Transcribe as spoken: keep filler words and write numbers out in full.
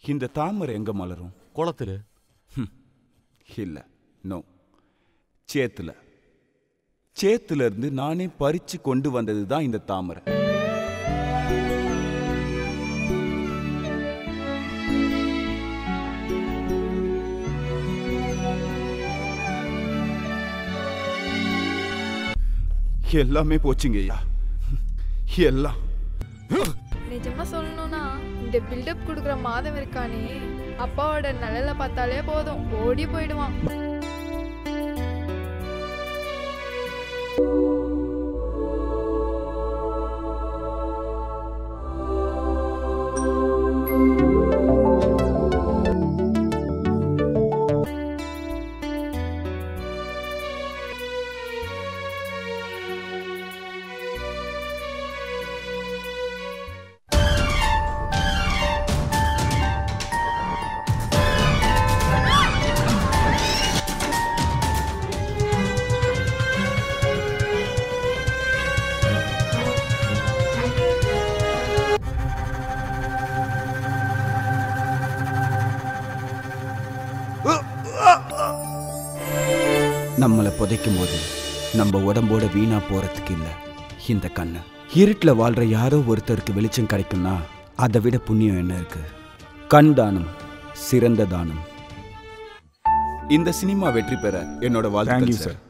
இந்த தாமரை எங்க மலரும்? குளத்துல. இல்ல, நோ, சேத்துல. சேத்துல இருந்து நானே பறிச்சு கொண்டு வந்தது தான் இந்த தாமரை. எல்லாமே போச்சுங்க ஐயா, எல்லாம். நிஜமா சொல்லணும்னா இந்த பில்டப் கொடுக்குற மாதம் இருக்கானே, அப்பாவோட நிழல பார்த்தாலே போதும் ஓடி போயிடுவான். நம்மளை புதைக்கும் போது நம்ம உடம்போட வீணா போறதுக்கு இல்லை இந்த கண்ணு. இருட்டில் வாழ்ற யாரோ ஒருத்தருக்கு வெளிச்சம் கிடைக்கும்னா அதை விட புண்ணியம் என்ன இருக்கு? கண் தானம் சிறந்த தானம். இந்த சினிமா வெற்றி பெற என்னோட வாழ்த்துக்கள் சார்.